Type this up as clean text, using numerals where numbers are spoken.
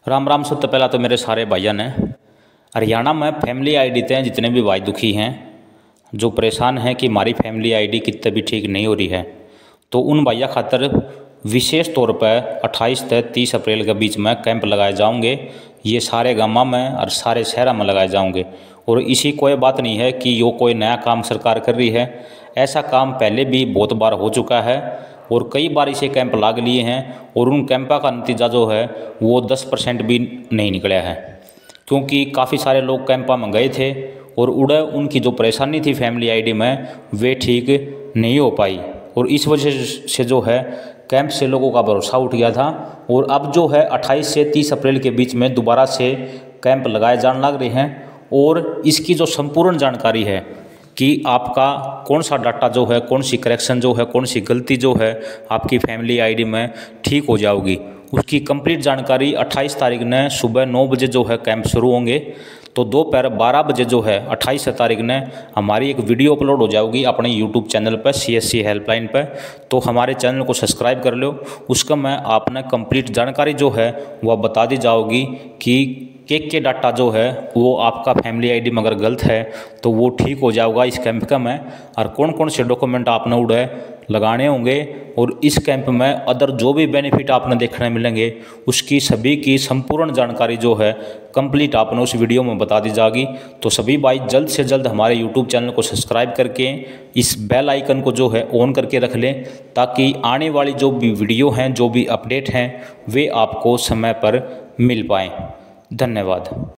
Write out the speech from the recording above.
राम राम। सबसे पहला तो मेरे सारे भाइयों ने हरियाणा में फैमिली आईडी ते जितने भी भाई दुखी हैं, जो परेशान हैं कि हमारी फैमिली आईडी कितने भी ठीक नहीं हो रही है, तो उन भाइयों खातर विशेष तौर पर 28 से 30 अप्रैल के बीच में कैंप लगाए जाएंगे। ये सारे गाँव में और सारे शहरों में लगाए जाएंगे। और इसी कोई बात नहीं है कि यो कोई नया काम सरकार कर रही है। ऐसा काम पहले भी बहुत बार हो चुका है और कई बार इसे कैंप लाग लिए हैं और उन कैंपा का नतीजा जो है वो 10% भी नहीं निकला है, क्योंकि काफ़ी सारे लोग कैंपा में गए थे और उनकी जो परेशानी थी फैमिली आईडी में वे ठीक नहीं हो पाई और इस वजह से जो है कैंप से लोगों का भरोसा उठ गया था। और अब जो है 28 से 30 अप्रैल के बीच में दोबारा से कैंप लगाए जाने लग रहे हैं और इसकी जो संपूर्ण जानकारी है कि आपका कौन सा डाटा जो है, कौन सी करेक्शन जो है, कौन सी गलती जो है आपकी फैमिली आईडी में ठीक हो जाएगी, उसकी कंप्लीट जानकारी 28 तारीख ने सुबह 9 बजे जो है कैंप शुरू होंगे। तो दोपहर 12 बजे जो है 28 तारीख ने हमारी एक वीडियो अपलोड हो जाएगी अपने यूट्यूब चैनल पर CSC हेल्पलाइन पर। तो हमारे चैनल को सब्सक्राइब कर लो, उसका मैं आपने कंप्लीट जानकारी जो है वह बता दी जाओगी कि के डाटा जो है वो आपका फैमिली आईडी में अगर गलत है तो वो ठीक हो जाएगा इस कैंप का में, और कौन कौन से डॉक्यूमेंट आपने उड़े लगाने होंगे और इस कैंप में अदर जो भी बेनिफिट आपने देखने मिलेंगे उसकी सभी की संपूर्ण जानकारी जो है कंप्लीट आपने उस वीडियो में बता दी जाएगी। तो सभी भाई जल्द से जल्द हमारे यूट्यूब चैनल को सब्सक्राइब करके इस बेल आइकन को जो है ऑन करके रख लें, ताकि आने वाली जो भी वीडियो हैं, जो भी अपडेट हैं वे आपको समय पर मिल पाएँ। धन्यवाद।